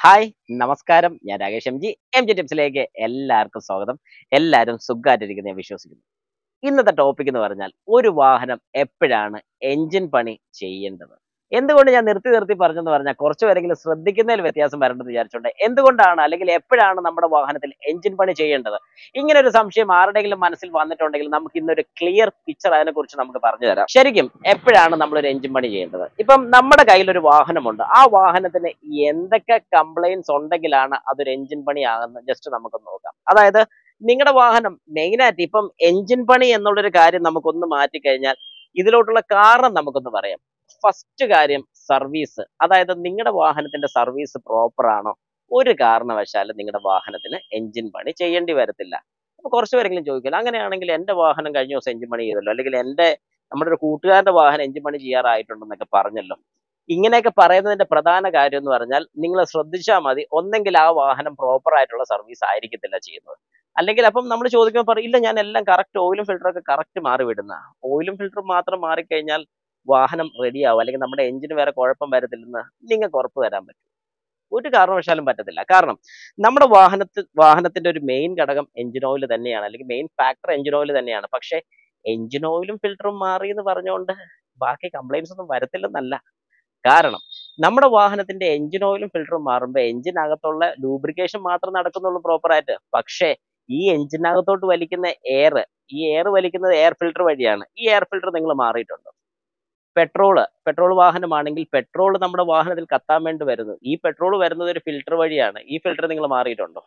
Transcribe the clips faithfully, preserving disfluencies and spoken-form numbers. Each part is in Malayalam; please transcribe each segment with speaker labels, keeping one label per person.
Speaker 1: ഹായ് നമസ്കാരം. ഞാൻ Rakesh M G M G ടിപ്സിലേക്ക് എല്ലാവർക്കും സ്വാഗതം. എല്ലാവരും സുഖമായിട്ടിരിക്കുന്ന ഞാൻ വിശ്വസിക്കുന്നു. ഇന്നത്തെ ടോപ്പിക് എന്ന് പറഞ്ഞാൽ ഒരു വാഹനം എപ്പോഴാണ് എഞ്ചിൻ പണി ചെയ്യേണ്ടത്. എന്തുകൊണ്ട് ഞാൻ നിർത്തി നിർത്തി പറഞ്ഞെന്ന് പറഞ്ഞാൽ കുറച്ച് പേരെങ്കിലും ശ്രദ്ധിക്കുന്നതിൽ വ്യത്യാസം വരേണ്ടത് വിചാരിച്ചോണ്ട് എന്തുകൊണ്ടാണ് അല്ലെങ്കിൽ എപ്പോഴാണ് നമ്മുടെ വാഹനത്തിൽ എഞ്ചിൻ പണി ചെയ്യേണ്ടത്, ഇങ്ങനെ ഒരു സംശയം ആരുടെയെങ്കിലും മനസ്സിൽ വന്നിട്ടുണ്ടെങ്കിൽ നമുക്ക് ഇന്നൊരു ക്ലിയർ പിക്ചർ അതിനെക്കുറിച്ച് നമുക്ക് പറഞ്ഞു തരാം. ശരിക്കും എപ്പോഴാണ് നമ്മളൊരു എഞ്ചിൻ പണി ചെയ്യേണ്ടത്? ഇപ്പം നമ്മുടെ കയ്യിൽ ഒരു വാഹനമുണ്ട്, ആ വാഹനത്തിന് എന്തൊക്കെ കംപ്ലൈൻസ് ഉണ്ടെങ്കിലാണ് അതൊരു എഞ്ചിൻ പണിയാകുന്നത് ജസ്റ്റ് നമുക്ക് നോക്കാം. അതായത് നിങ്ങളുടെ വാഹനം മെയിനായിട്ട് ഇപ്പം എഞ്ചിൻ പണി എന്നുള്ളൊരു കാര്യം നമുക്കൊന്ന് മാറ്റിക്കഴിഞ്ഞാൽ ഇതിലോട്ടുള്ള കാരണം നമുക്കൊന്ന് പറയാം. ഫസ്റ്റ് കാര്യം സർവീസ്. അതായത് നിങ്ങളുടെ വാഹനത്തിന്റെ സർവീസ് പ്രോപ്പർ ആണോ? ഒരു കാരണവശാലും നിങ്ങളുടെ വാഹനത്തിന് എഞ്ചിൻ പണി ചെയ്യേണ്ടി വരത്തില്ല. അപ്പൊ കുറച്ച് പേരെങ്കിലും ചോദിക്കില്ല, അങ്ങനെയാണെങ്കിൽ എന്റെ വാഹനം കഴിഞ്ഞ ദിവസം എഞ്ചിൻ പണി ചെയ്തല്ലോ, അല്ലെങ്കിൽ എന്റെ നമ്മുടെ ഒരു കൂട്ടുകാരന്റെ വാഹനം എഞ്ചിൻ പണി ചെയ്യാറായിട്ടുണ്ടെന്നൊക്കെ പറഞ്ഞല്ലോ. ഇങ്ങനെയൊക്കെ പറയുന്നതിന്റെ പ്രധാന കാര്യം എന്ന് പറഞ്ഞാൽ നിങ്ങൾ ശ്രദ്ധിച്ചാൽ മതി, ഒന്നെങ്കിൽ ആ വാഹനം പ്രോപ്പർ ആയിട്ടുള്ള സർവീസ് ആയിരിക്കത്തില്ല ചെയ്യുന്നത്, അല്ലെങ്കിൽ അപ്പം നമ്മൾ ചോദിക്കുമ്പോൾ പറയും ഇല്ല ഞാൻ എല്ലാം കറക്റ്റ് ഓയിലും ഫിൽറ്ററൊക്കെ കറക്റ്റ് മാറി വിടുന്ന. ഓയിലും ഫിൽറ്ററും മാത്രം മാറിക്കഴിഞ്ഞാൽ വാഹനം റെഡിയാവും, അല്ലെങ്കിൽ നമ്മുടെ എഞ്ചിന് വേറെ കുഴപ്പം വരത്തില്ലെന്ന് നിങ്ങൾക്ക് ഉറപ്പ് തരാൻ പറ്റും? ഒരു കാരണവശാലും പറ്റത്തില്ല. കാരണം നമ്മുടെ വാഹനത്തിൽ വാഹനത്തിന്റെ ഒരു മെയിൻ ഘടകം എഞ്ചിൻ ഓയിൽ തന്നെയാണ്, അല്ലെങ്കിൽ മെയിൻ ഫാക്ടർ എഞ്ചിൻ ഓയിൽ തന്നെയാണ്. പക്ഷേ എഞ്ചിൻ ഓയിലും ഫിൽറ്ററും മാറി എന്ന് പറഞ്ഞുകൊണ്ട് ബാക്കി കംപ്ലൈൻസ് ഒന്നും വരത്തില്ലെന്നല്ല. കാരണം നമ്മുടെ വാഹനത്തിന്റെ എഞ്ചിൻ ഓയിലും ഫിൽറ്ററും മാറുമ്പോൾ എഞ്ചിനകത്തുള്ള ലൂബ്രിക്കേഷൻ മാത്രം നടക്കുന്നുള്ളൂ പ്രോപ്പറായിട്ട്. പക്ഷേ ഈ എഞ്ചിനകത്തോട്ട് വലിക്കുന്ന എയർ, ഈ എയർ വലിക്കുന്നത് എയർ ഫിൽറ്റർ വഴിയാണ്. ഈ എയർ ഫിൽറ്റർ നിങ്ങൾ മാറിയിട്ടുണ്ടോ? പെട്രോള് പെട്രോൾ വാഹനമാണെങ്കിൽ പെട്രോൾ നമ്മുടെ വാഹനത്തിൽ കത്താൻ വേണ്ടി വരുന്നു, ഈ പെട്രോൾ വരുന്നത് ഒരു ഫിൽറ്റർ വഴിയാണ്. ഈ ഫിൽറ്റർ നിങ്ങൾ മാറിയിട്ടുണ്ടോ?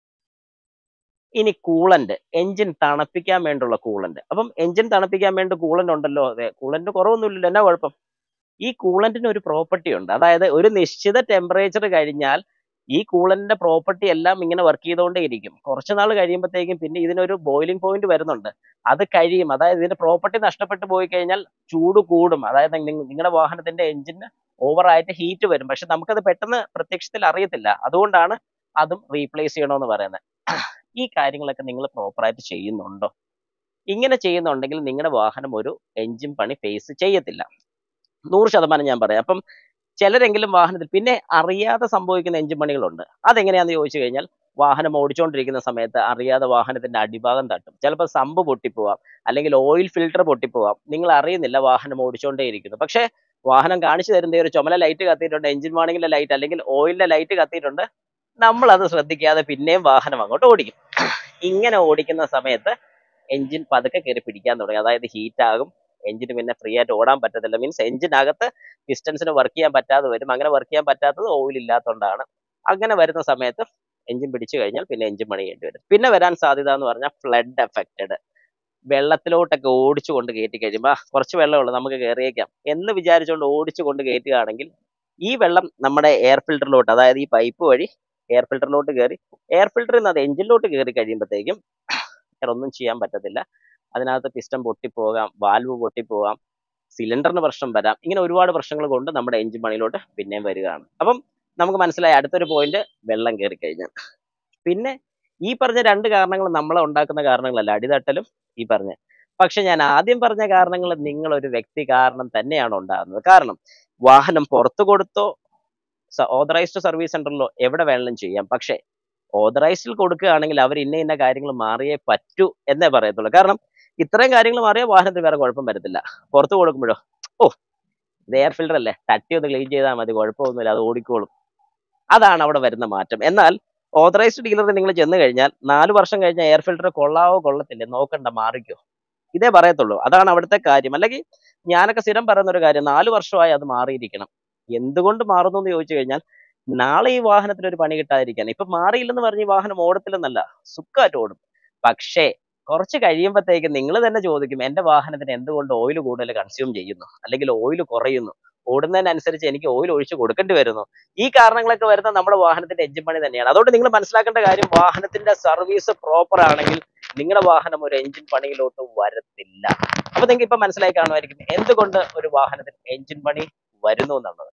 Speaker 1: ഇനി കൂളന്റ്, എഞ്ചിൻ തണുപ്പിക്കാൻ വേണ്ടിയുള്ള കൂളന്റ്. അപ്പം എഞ്ചിൻ തണുപ്പിക്കാൻ വേണ്ടി കൂളന്റ് ഉണ്ടല്ലോ, അതെ, കൂളന്റ് കുറവൊന്നുമില്ലല്ലോ, എന്നാ കുഴപ്പം? ഈ കൂളന്റിന് ഒരു പ്രോപ്പർട്ടി ഉണ്ട്. അതായത് ഒരു നിശ്ചിത ടെമ്പറേച്ചർ കഴിഞ്ഞാൽ ഈ കൂളന്റിന്റെ പ്രോപ്പർട്ടി എല്ലാം ഇങ്ങനെ വർക്ക് ചെയ്തുകൊണ്ടേ ഇരിക്കും. കുറച്ച് നാൾ കഴിയുമ്പോഴത്തേക്കും പിന്നെ ഇതിനൊരു ബോയിലിംഗ് പോയിന്റ് വരുന്നുണ്ട്, അത് കഴിയും. അതായത് ഇതിന്റെ പ്രോപ്പർട്ടി നഷ്ടപ്പെട്ടു പോയി കഴിഞ്ഞാൽ ചൂട് കൂടും. അതായത് നിങ്ങളുടെ വാഹനത്തിന്റെ എഞ്ചിന് ഓവറായിട്ട് ഹീറ്റ് വരും. പക്ഷെ നമുക്കത് പെട്ടെന്ന് പ്രത്യക്ഷത്തിൽ അറിയത്തില്ല. അതുകൊണ്ടാണ് അതും റീപ്ലേസ് ചെയ്യണമെന്ന് പറയുന്നത്. ഈ കാര്യങ്ങളൊക്കെ നിങ്ങൾ പ്രോപ്പറായിട്ട് ചെയ്യുന്നുണ്ടോ? ഇങ്ങനെ ചെയ്യുന്നുണ്ടെങ്കിൽ നിങ്ങളുടെ വാഹനം ഒരു എഞ്ചിൻ പണി ഫേസ് ചെയ്യത്തില്ല, നൂറ് ശതമാനം ഞാൻ പറയാം. അപ്പം ചിലരെങ്കിലും വാഹനത്തിൽ പിന്നെ അറിയാതെ സംഭവിക്കുന്ന എഞ്ചിൻ പണികളുണ്ട്. അതെങ്ങനെയാണെന്ന് ചോദിച്ചു കഴിഞ്ഞാൽ, വാഹനം ഓടിച്ചുകൊണ്ടിരിക്കുന്ന സമയത്ത് അറിയാതെ വാഹനത്തിന്റെ അടിഭാഗം തട്ടും. ചിലപ്പോൾ സമ്പ് പൊട്ടിപ്പോവാം, അല്ലെങ്കിൽ ഓയിൽ ഫിൽട്ടർ പൊട്ടിപ്പോവാം. നിങ്ങൾ അറിയുന്നില്ല, വാഹനം ഓടിച്ചുകൊണ്ടേ ഇരിക്കുന്നു. പക്ഷേ വാഹനം കാണിച്ചു തരുന്ന ഒരു ചുമല ലൈറ്റ് കത്തിയിട്ടുണ്ട്, എഞ്ചിൻ വാണിങ്ങിന്റെ ലൈറ്റ് അല്ലെങ്കിൽ ഓയിലിന്റെ ലൈറ്റ് കത്തിയിട്ടുണ്ട്, നമ്മൾ അത് ശ്രദ്ധിക്കാതെ പിന്നെയും വാഹനം അങ്ങോട്ട് ഓടിക്കും. ഇങ്ങനെ ഓടിക്കുന്ന സമയത്ത് എഞ്ചിൻ പതുക്കെ കയറി പിടിക്കാൻ തുടങ്ങി, അതായത് ഹീറ്റ് ആകും. എഞ്ചിന് പിന്നെ ഫ്രീ ആയിട്ട് ഓടാൻ പറ്റത്തില്ല. മീൻസ് എഞ്ചിനകത്ത് പിസ്റ്റൻസിന് വർക്ക് ചെയ്യാൻ പറ്റാതെ വരും. അങ്ങനെ വർക്ക് ചെയ്യാൻ പറ്റാത്തത് ഓയിൽ ഇല്ലാത്തതുകൊണ്ടാണ്. അങ്ങനെ വരുന്ന സമയത്ത് എഞ്ചിൻ പിടിച്ചു കഴിഞ്ഞാൽ പിന്നെ എഞ്ചിൻ പണി ചെയ്യേണ്ടി വരും. പിന്നെ വരാൻ സാധ്യത എന്ന് പറഞ്ഞാൽ ഫ്ലഡ് എഫക്റ്റഡ്. വെള്ളത്തിലോട്ടൊക്കെ ഓടിച്ചു കൊണ്ട് കയറ്റി കഴിയുമ്പോൾ കുറച്ച് വെള്ളമുള്ളൂ നമുക്ക് കയറിയേക്കാം എന്ന് വിചാരിച്ചുകൊണ്ട് ഓടിച്ചു കൊണ്ട് കയറ്റുകയാണെങ്കിൽ ഈ വെള്ളം നമ്മുടെ എയർ ഫിൽറ്ററിലോട്ട്, അതായത് ഈ പൈപ്പ് വഴി എയർ ഫിൽറ്ററിലോട്ട് കയറി എയർ ഫിൽറ്ററിൽ നിന്ന് അത് എഞ്ചിനിലോട്ട് കയറി കഴിയുമ്പോഴത്തേക്കും ഒന്നും ചെയ്യാൻ പറ്റത്തില്ല. അതിനകത്ത് പിസ്റ്റൺ പൊട്ടിപ്പോകാം, വാൽവ് പൊട്ടിപ്പോകാം, സിലിണ്ടറിന് പ്രശ്നം വരാം. ഇങ്ങനെ ഒരുപാട് പ്രശ്നങ്ങൾ കൊണ്ട് നമ്മുടെ എഞ്ചിൻ പണിയിലോട്ട് പിന്നെയും വരികയാണ്. അപ്പം നമുക്ക് മനസ്സിലായി അടുത്തൊരു പോയിന്റ്, വെള്ളം കയറി കഴിഞ്ഞാൽ. പിന്നെ ഈ പറഞ്ഞ രണ്ട് കാരണങ്ങൾ നമ്മളെ ഉണ്ടാക്കുന്ന കാരണങ്ങളല്ല, അടിതട്ടലും ഈ പറഞ്ഞ. പക്ഷെ ഞാൻ ആദ്യം പറഞ്ഞ കാരണങ്ങൾ നിങ്ങളൊരു വ്യക്തി കാരണം തന്നെയാണ് ഉണ്ടാകുന്നത്. കാരണം വാഹനം പുറത്തു കൊടുത്തോ ഓതറൈസ്ഡ് സർവീസ് സെന്ററിലോ എവിടെ വേണമെങ്കിലും ചെയ്യാം. പക്ഷേ ഓതറൈസ്ഡിൽ കൊടുക്കുകയാണെങ്കിൽ അവർ ഇന്ന ഇന്ന കാര്യങ്ങൾ മാറിയേ പറ്റൂ എന്നേ പറയത്തുള്ളൂ. കാരണം ഇത്രയും കാര്യങ്ങൾ മാറിയാൽ വാഹനത്തിന് വേറെ കുഴപ്പം വരത്തില്ല. പുറത്ത് കൊടുക്കുമ്പോഴോ, ഓ ഇത് എയർ ഫിൽറ്റർ അല്ലേ, തട്ടി ഒന്ന് ക്ലീൻ ചെയ്താൽ മതി, കുഴപ്പമൊന്നുമില്ല, അത് ഓടിക്കോളും. അതാണ് അവിടെ വരുന്ന മാറ്റം. എന്നാൽ ഓതറൈസ്ഡ് ഡീലറിൽ നിങ്ങൾ ചെന്ന് കഴിഞ്ഞാൽ നാല് വർഷം കഴിഞ്ഞാൽ എയർ ഫിൽറ്റർ കൊള്ളാവോ കൊള്ളത്തില്ലേ നോക്കണ്ട, മാറിക്കോ, ഇതേ പറയത്തുള്ളൂ. അതാണ് അവിടുത്തെ കാര്യം. അല്ലെങ്കിൽ ഞാനൊക്കെ സ്ഥിരം പറയുന്ന ഒരു കാര്യം, നാല് വർഷമായി അത് മാറിയിരിക്കണം. എന്തുകൊണ്ട് മാറുന്നു എന്ന് ചോദിച്ചു കഴിഞ്ഞാൽ, നാളെ ഈ വാഹനത്തിന് ഒരു പണി കിട്ടാതിരിക്കാൻ. ഇപ്പൊ മാറിയില്ലെന്ന് പറഞ്ഞ് ഈ വാഹനം ഓടത്തില്ലെന്നല്ല, സുഖമായിട്ട് ഓടും. പക്ഷേ കുറച്ച് കഴിയുമ്പോഴത്തേക്ക് നിങ്ങൾ തന്നെ ചോദിക്കും, എന്റെ വാഹനത്തിന് എന്തുകൊണ്ട് ഓയിൽ കൂടുതൽ കൺസ്യൂം ചെയ്യുന്നു, അല്ലെങ്കിൽ ഓയിൽ കുറയുന്നു, ഓടുന്നതിനനുസരിച്ച് എനിക്ക് ഓയിൽ ഒഴിച്ച് കൊടുക്കേണ്ടി വരുന്നു. ഈ കാരണങ്ങളൊക്കെ വരുന്ന നമ്മുടെ വാഹനത്തിന്റെ എഞ്ചിൻ പണി തന്നെയാണ്. അതുകൊണ്ട് നിങ്ങൾ മനസ്സിലാക്കേണ്ട കാര്യം, വാഹനത്തിന്റെ സർവീസ് പ്രോപ്പർ ആണെങ്കിൽ നിങ്ങളുടെ വാഹനം ഒരു എഞ്ചിൻ പണിയിലോട്ട് വരത്തില്ല. അപ്പൊ നിങ്ങൾക്ക് ഇപ്പൊ മനസ്സിലായി കാണുമായിരിക്കും എന്തുകൊണ്ട് ഒരു വാഹനത്തിന് എഞ്ചിൻ പണി വരുന്നു എന്നുള്ളത്.